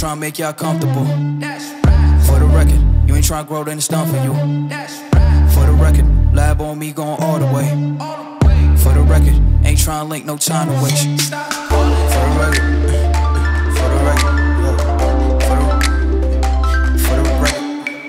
tryna make y'all comfortable. For the record, you ain't tryna grow, then it's done for you. For the record, lab on me going all the way. For the record, ain't tryna link, no time to waste. For the record, for the record, for the record, for the record,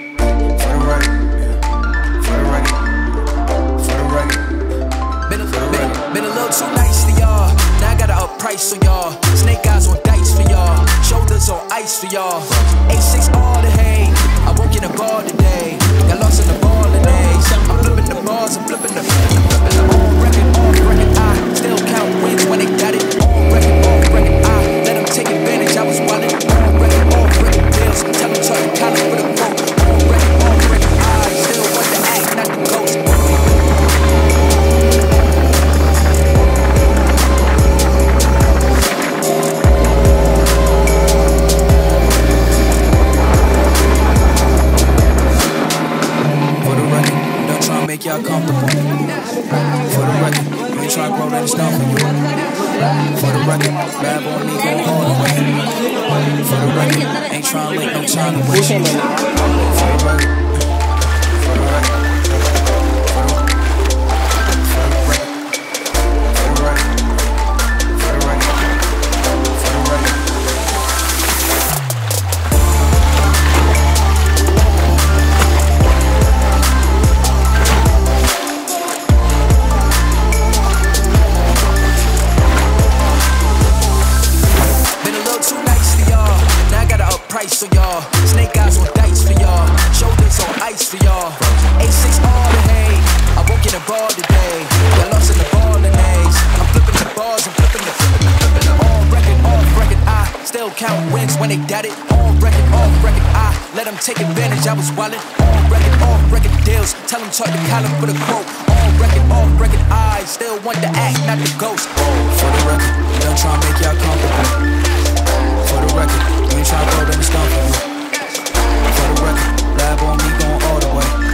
for the record. Been a little too nice to y'all. Now I gotta up price on y'all. Snake eyes on dice for y'all. Shoulders on ice for y'all. A6 all the hay. I won't get a ball today. Got lost in the ball days. I'm flipping the balls, I'm flipping the on record, off record. I still count wins when they got it. On record, off record. I let them take advantage. I was wildin'. On record, off record deals. Tell them talk the collar for the quote. On record, off record. I still want the act, not the ghost. Make y'all comfortable. For the record, you ain't tryna grow, then it's done for you. For the record, lab on me going all the way. For the record, ain't tryna link, no time to waste. For the record. So y'all, snake eyes on dice for y'all, shoulders on ice for y'all. A6 all the hay, I won't get a ball today. Got lost in the ball and A's. I'm flipping the balls, I'm flipping the on record, off record. I still count wins when they got it. On record, off record. I let them take advantage. I was wildin'. On record, off record deals. Tell them talk the collar for the quote. On record, off record. I still want the act, not the ghost. For the record, done tryna make y'all comfortable. For the record, you ain't tryna grow, then it's done for you. For the record, lab on me going all the way.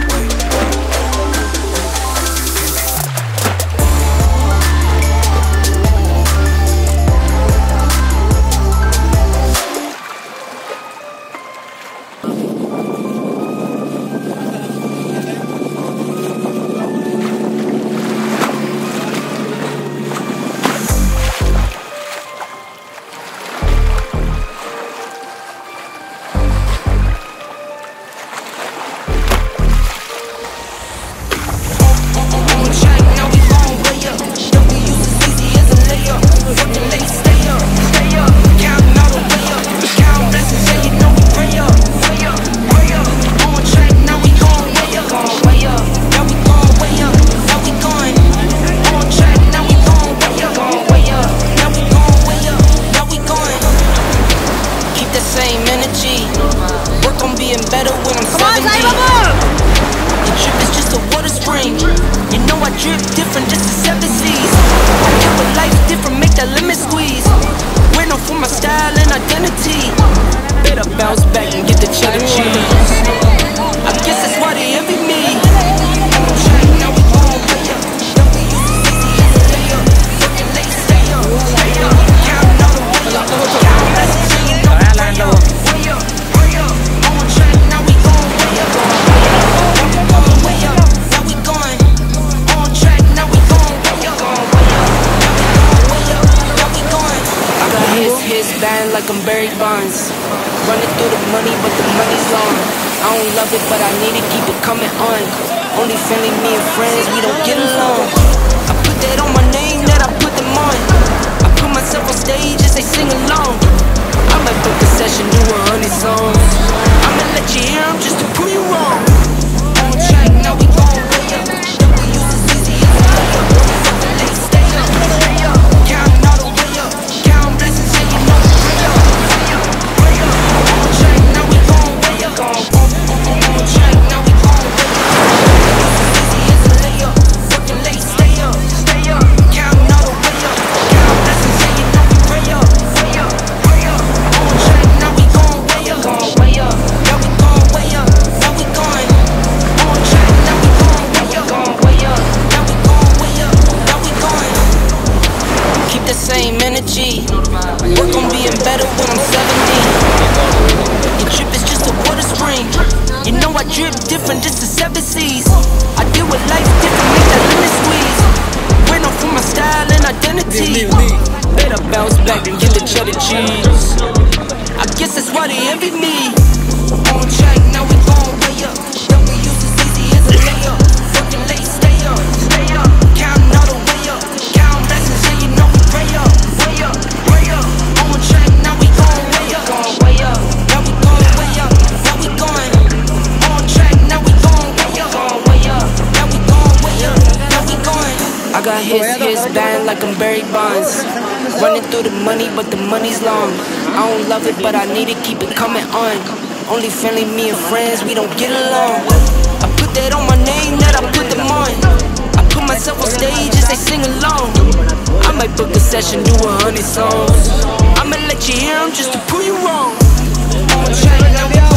dreams. I guess that's why they envy me. On track, now we gon' way up. Don't we use as easy as a layup. Fucking late, stay up, counting all the way up. Count blessings, yeah, you know we pray up, way up, way up. On track, now we gon' way up, way up. Now we gon' way up, now we going. On track, now we gon' way up, way up. Now we gon' way up, now we going. I got hits, bang like I'm Barry Bonds. Running through the money, but the money's long. I don't love it, but I need it, keep it coming on. Only friendly, me and friends, we don't get along. I put that on my name, that I put them on. I put myself on stage as they sing along. I might book a session, do 100 songs. I'ma let you hear them just to prove you wrong. On track, now we